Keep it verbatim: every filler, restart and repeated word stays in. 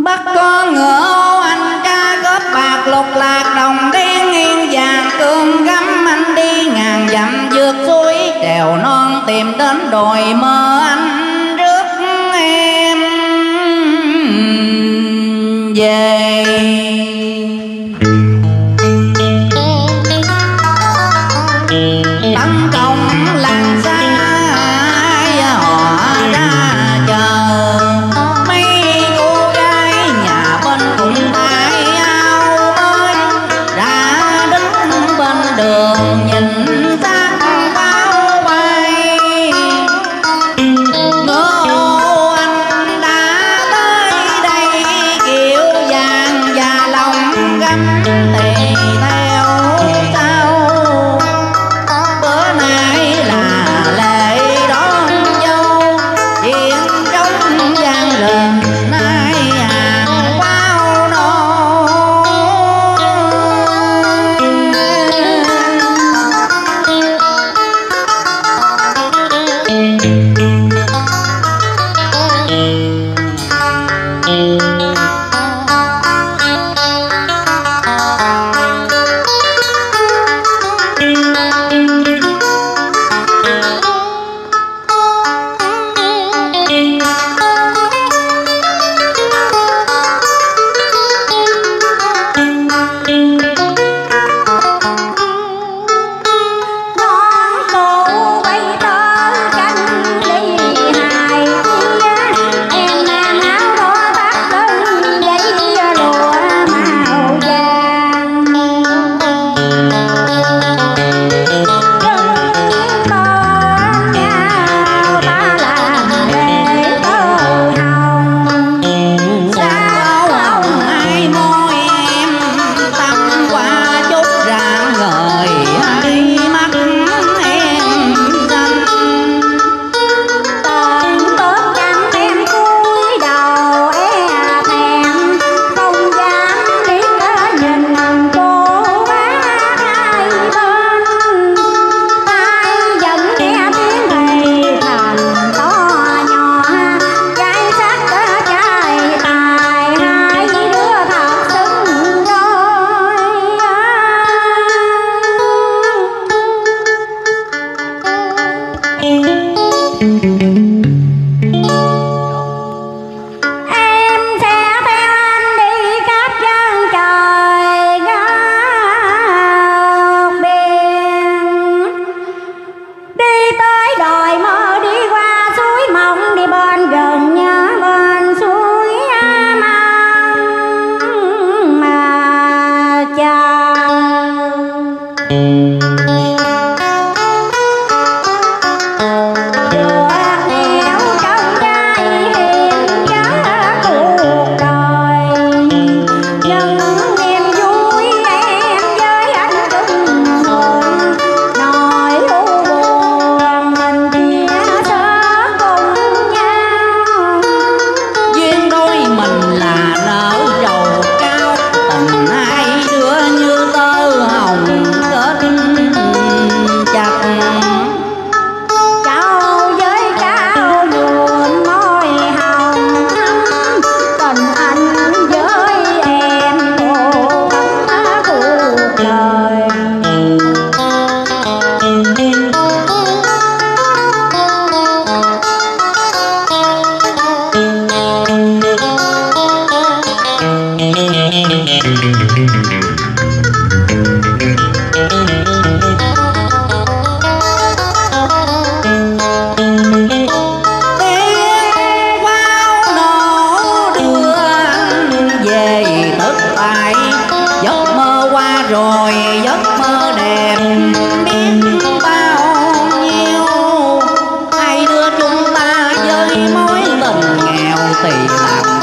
bắt con ngựa anh cha góp bạc lục lạc đồng đen nghiêng vàng cương gắm anh đi ngàn dặm vượt suối trèo non tìm đến đồi mơ anh rước em về. Tấn công làng xa ai họ ra chờ mấy cô gái nhà bên cùng tay áo mới ra đứng bên đường nhìn xác bao quay. Ngô anh đã tới đây kiểu vàng và lòng gấm tỳ theo sau. Bữa nay là lễ đón dâu chuyện trống vang lên nay hàng bao nỗi. Rồi giấc mơ đẹp biết bao nhiêu, hai đứa chúng ta với mối tình nghèo tỳ lạc